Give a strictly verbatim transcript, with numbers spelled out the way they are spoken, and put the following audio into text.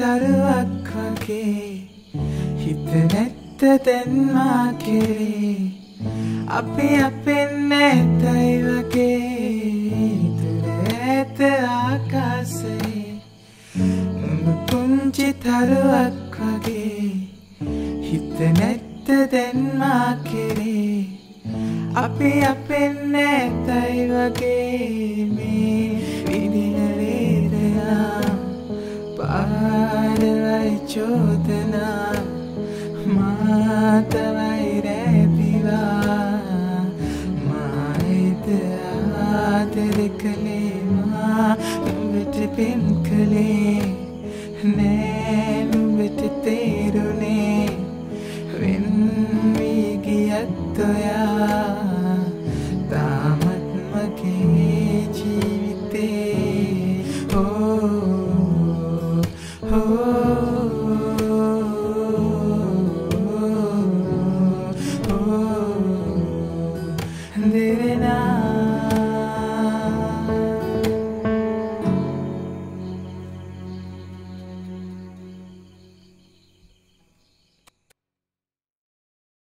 තරුවක් වගේ හිත නැත්ත දැන් මා කෙරේ අපි අපෙන් නැතයි වගේ දුර ඇත ආකාශයේ නුඹ පුංචි තරුවක් වගේ හිත නැත්ත දැන් මා කෙරේ අපි අපෙන් නැතයි වගේ මේ විදින වේදනා පාරවයි චෝදනා මාතවයි රැදිවා මායිත ආදර කළේ මා නුඹට පෙම් කළේ නෑ